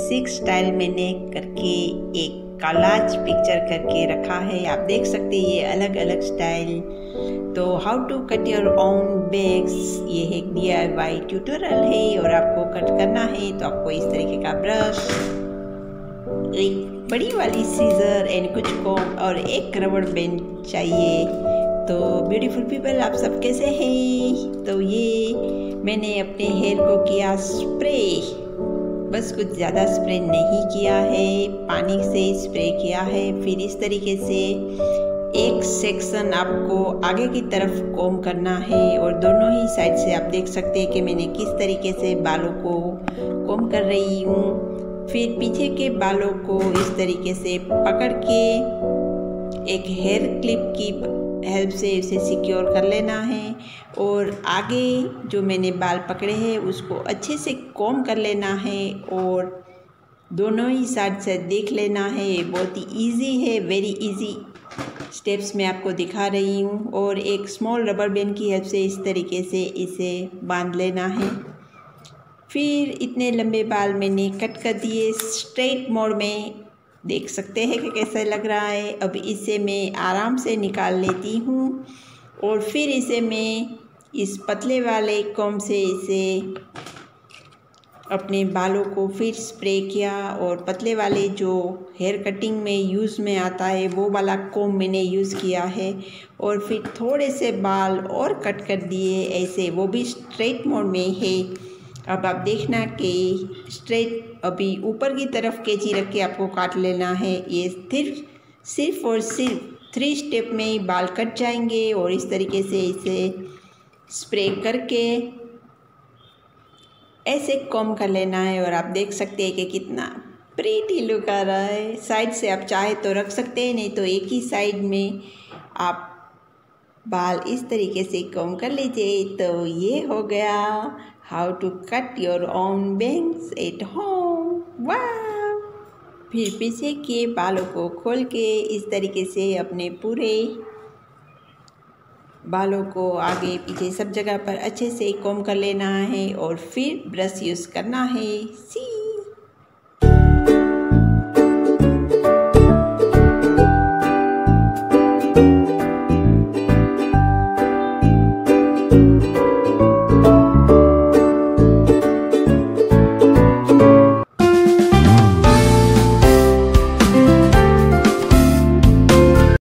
Basic style मैंने करके एक कॉलाज पिक्चर करके रखा है। आप देख सकते हैं ये अलग अलग स्टाइल। तो how to cut your own bags, ये एक DIY ट्यूटोरियल है और आपको कट करना है तो आपको इस तरीके का ब्रश, एक बड़ी वाली सीजर एंड कुछ कॉम और एक रबड़ बैंड चाहिए। तो ब्यूटीफुल पीपल, आप सब कैसे हैं? तो ये मैंने अपने हेयर को किया स्प्रे, बस कुछ ज़्यादा स्प्रे नहीं किया है, पानी से स्प्रे किया है। फिर इस तरीके से एक सेक्शन आपको आगे की तरफ कॉम करना है और दोनों ही साइड से आप देख सकते हैं कि मैंने किस तरीके से बालों को कॉम कर रही हूँ। फिर पीछे के बालों को इस तरीके से पकड़ के एक हेयर क्लिप की हेल्प से इसे सिक्योर कर लेना है और आगे जो मैंने बाल पकड़े हैं उसको अच्छे से कॉम कर लेना है और दोनों ही साइड से देख लेना है। बहुत ही इजी है, वेरी इजी स्टेप्स मैं आपको दिखा रही हूँ। और एक स्मॉल रबर बैंड की हेल्प से इस तरीके से इसे बांध लेना है। फिर इतने लंबे बाल मैंने कट कर दिए स्ट्रेट मोड में, देख सकते हैं कि कैसा लग रहा है। अब इसे मैं आराम से निकाल लेती हूँ और फिर इसे मैं इस पतले वाले कॉम से इसे अपने बालों को फिर स्प्रे किया और पतले वाले जो हेयर कटिंग में यूज़ में आता है वो वाला कॉम मैंने यूज़ किया है और फिर थोड़े से बाल और कट कर दिए ऐसे, वो भी स्ट्रेट मोड में है। अब आप देखना कि स्ट्रेट अभी ऊपर की तरफ कैंची रख के आपको काट लेना है। ये सिर्फ और सिर्फ 3 स्टेप में ही बाल कट जाएंगे और इस तरीके से इसे स्प्रे करके ऐसे कॉम कर लेना है और आप देख सकते हैं कि कितना प्रीटी लुक आ रहा है। साइड से आप चाहे तो रख सकते हैं, नहीं तो एक ही साइड में आप बाल इस तरीके से कॉम कर लीजिए। तो ये हो गया how to cut your own bangs at home. वाह! फिर पीछे के बालों को खोल के इस तरीके से अपने पूरे बालों को आगे पीछे सब जगह पर अच्छे से कॉम कर लेना है और फिर ब्रश यूज़ करना है। सी